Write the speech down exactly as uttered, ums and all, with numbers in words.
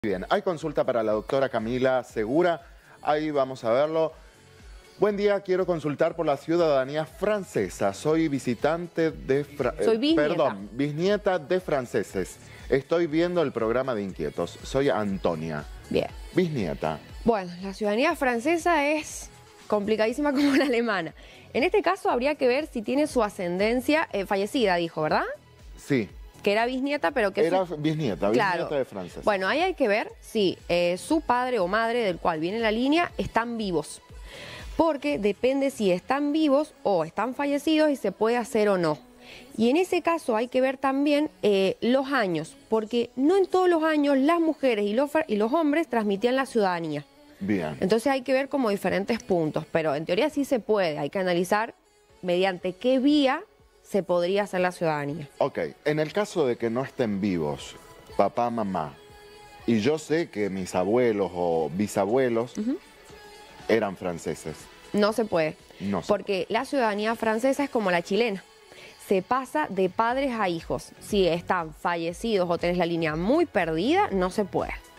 Bien, hay consulta para la doctora Camila Segura, ahí vamos a verlo. Buen día, quiero consultar por la ciudadanía francesa. Soy visitante de... Fra Soy bisnieta. Perdón, bisnieta de franceses. Estoy viendo el programa de Inquietos. Soy Antonia. Bien. Bisnieta. Bueno, la ciudadanía francesa es complicadísima como la alemana. En este caso habría que ver si tiene su ascendencia eh, fallecida, dijo, ¿verdad? Sí. Que era bisnieta, pero que... Era su... bisnieta, claro. bisnieta de franceses. Bueno, ahí hay que ver si eh, su padre o madre, del cual viene la línea, están vivos. Porque depende si están vivos o están fallecidos y se puede hacer o no. Y en ese caso hay que ver también eh, los años, porque no en todos los años las mujeres y los, y los hombres transmitían la ciudadanía. Bien. Entonces hay que ver como diferentes puntos, pero en teoría sí se puede, hay que analizar mediante qué vía se podría hacer la ciudadanía. Ok, en el caso de que no estén vivos, papá, mamá, y yo sé que mis abuelos o bisabuelos uh-huh. eran franceses. No se puede, no se porque puede. La ciudadanía francesa es como la chilena. Se pasa de padres a hijos. Si están fallecidos o tenés la línea muy perdida, no se puede.